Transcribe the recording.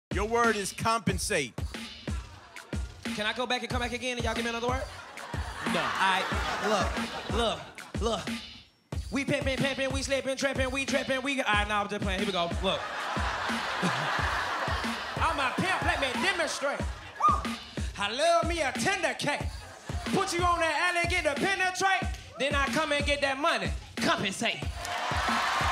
Your word is compensate. Can I go back and come back again and y'all give me another word? No. All right, look. We pimpin', we slippin', trippin', we trippin', we... All right, now I'm just playing. Here we go, look. I'm a pimp, let me demonstrate. Woo. I love me a tender cake. Put you on that alley, get to penetrate. Then I come and get that money, compensate.